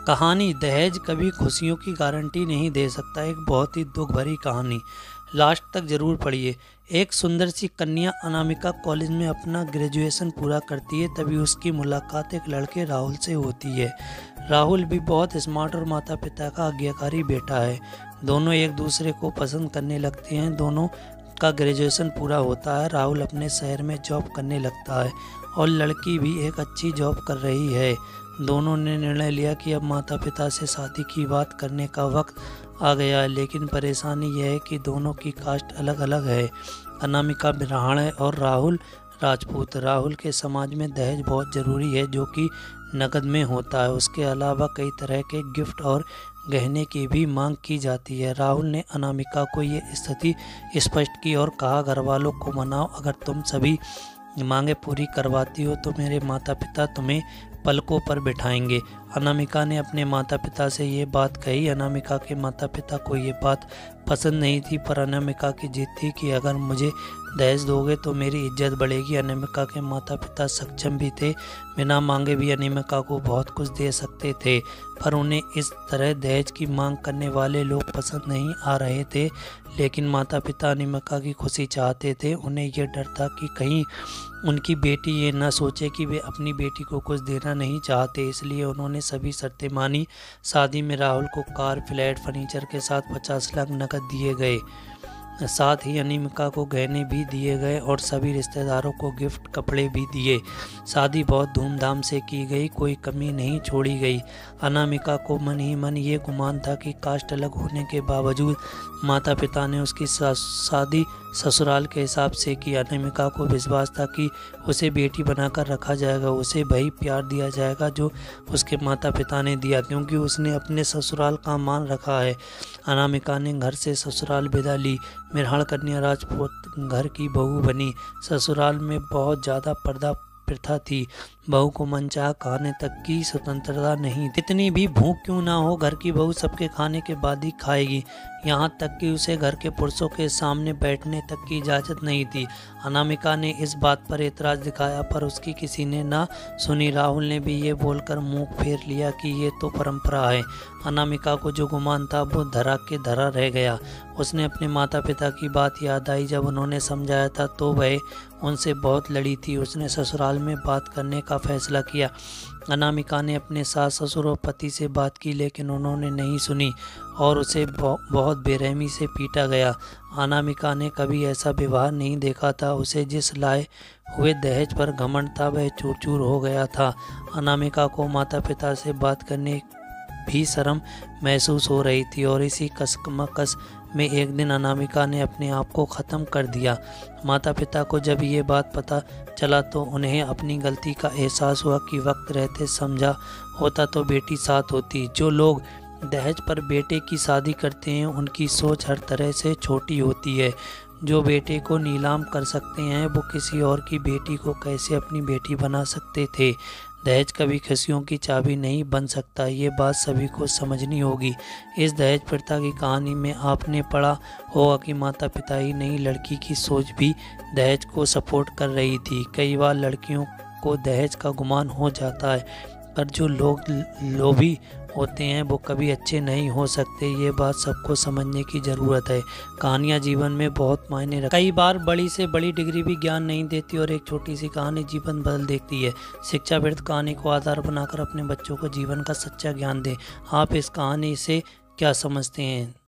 कहानी दहेज कभी खुशियों की गारंटी नहीं दे सकता। एक बहुत ही दुख भरी कहानी, लास्ट तक ज़रूर पढ़िए। एक सुंदर सी कन्या अनामिका कॉलेज में अपना ग्रेजुएशन पूरा करती है, तभी उसकी मुलाकात एक लड़के राहुल से होती है। राहुल भी बहुत स्मार्ट और माता पिता का आज्ञाकारी बेटा है। दोनों एक दूसरे को पसंद करने लगते हैं। दोनों का ग्रेजुएशन पूरा होता है। राहुल अपने शहर में जॉब करने लगता है और लड़की भी एक अच्छी जॉब कर रही है। दोनों ने निर्णय लिया कि अब माता पिता से शादी की बात करने का वक्त आ गया है, लेकिन परेशानी यह है कि दोनों की कास्ट अलग अलग है। अनामिका ब्राह्मण है और राहुल राजपूत। राहुल के समाज में दहेज बहुत ज़रूरी है, जो कि नकद में होता है। उसके अलावा कई तरह के गिफ्ट और गहने की भी मांग की जाती है। राहुल ने अनामिका को ये स्थिति स्पष्ट की और कहा, घर वालों को मनाओ, अगर तुम सभी मांगे पूरी करवाती हो तो मेरे माता पिता तुम्हें पलकों पर बिठाएंगे। अनामिका ने अपने माता पिता से ये बात कही। अनामिका के माता पिता को ये बात पसंद नहीं थी, पर अनामिका की जिद थी कि अगर मुझे दहेज दोगे तो मेरी इज्जत बढ़ेगी। अनामिका के माता पिता सक्षम भी थे, बिना मांगे भी अनामिका को बहुत कुछ दे सकते थे, पर उन्हें इस तरह दहेज की मांग करने वाले लोग पसंद नहीं आ रहे थे। लेकिन माता पिता अनामिका की खुशी चाहते थे। उन्हें यह डर था कि कहीं उनकी बेटी ये ना सोचे कि वे अपनी बेटी को कुछ देना नहीं चाहते, इसलिए उन्होंने सभी शर्तें मानी। शादी में राहुल को कार, फ्लैट, फर्नीचर के साथ 50 लाख नकद दिए गए। साथ ही अनामिका को गहने भी दिए गए और सभी रिश्तेदारों को गिफ्ट, कपड़े भी दिए। शादी बहुत धूमधाम से की गई, कोई कमी नहीं छोड़ी गई। अनामिका को मन ही मन ये गुमान था कि कास्ट अलग होने के बावजूद माता पिता ने उसकी शादी ससुराल के हिसाब से की। अनामिका को विश्वास था कि उसे बेटी बनाकर रखा जाएगा, उसे वही प्यार दिया जाएगा जो उसके माता पिता ने दिया, क्योंकि उसने अपने ससुराल का मान रखा है। अनामिका ने घर से ससुराल विदा ली। मेरहण कन्या राजपूत घर की बहू बनी। ससुराल में बहुत ज़्यादा पर्दा प्रथा थी। बहू को मनचाहा खाने तक की स्वतंत्रता नहीं। इतनी भी भूख क्यों ना हो, घर की बहू सबके खाने के बाद ही खाएगी। यहाँ तक कि उसे घर के पुरुषों के सामने बैठने तक की इजाज़त नहीं थी। अनामिका ने इस बात पर एतराज़ दिखाया, पर उसकी किसी ने ना सुनी। राहुल ने भी ये बोलकर मुंह फेर लिया कि ये तो परंपरा है। अनामिका को जो गुमान था वो धरा के धरा रह गया। उसने अपने माता पिता की बात याद आई। जब उन्होंने समझाया था तो वह उनसे बहुत लड़ी थी। उसने ससुराल में बात करने का फैसला किया। अनामिका ने अपने सास, ससुर और पति से बात की, लेकिन उन्होंने नहीं सुनी और उसे बहुत बेरहमी से पीटा गया। अनामिका ने कभी ऐसा व्यवहार नहीं देखा था। उसे जिस लाए हुए दहेज पर घमंड था वह चूर चूर हो गया था। अनामिका को माता पिता से बात करने भी शर्म महसूस हो रही थी और इसी कशमकश में एक दिन अनामिका ने अपने आप को ख़त्म कर दिया। माता पिता को जब ये बात पता चला तो उन्हें अपनी गलती का एहसास हुआ कि वक्त रहते समझा होता तो बेटी साथ होती। जो लोग दहेज पर बेटे की शादी करते हैं उनकी सोच हर तरह से छोटी होती है। जो बेटे को नीलाम कर सकते हैं वो किसी और की बेटी को कैसे अपनी बेटी बना सकते थे। दहेज कभी खुशियों की चाबी नहीं बन सकता, ये बात सभी को समझनी होगी। इस दहेज प्रथा की कहानी में आपने पढ़ा होगा कि माता पिता ही नहीं, लड़की की सोच भी दहेज को सपोर्ट कर रही थी। कई बार लड़कियों को दहेज का गुमान हो जाता है, पर जो लोग लोभी होते हैं वो कभी अच्छे नहीं हो सकते। ये बात सबको समझने की ज़रूरत है। कहानियाँ जीवन में बहुत मायने रखती हैं। कई बार बड़ी से बड़ी डिग्री भी ज्ञान नहीं देती और एक छोटी सी कहानी जीवन बदल देती है। शिक्षा वृत्त कहानी को आधार बनाकर अपने बच्चों को जीवन का सच्चा ज्ञान दें। आप इस कहानी से क्या समझते हैं?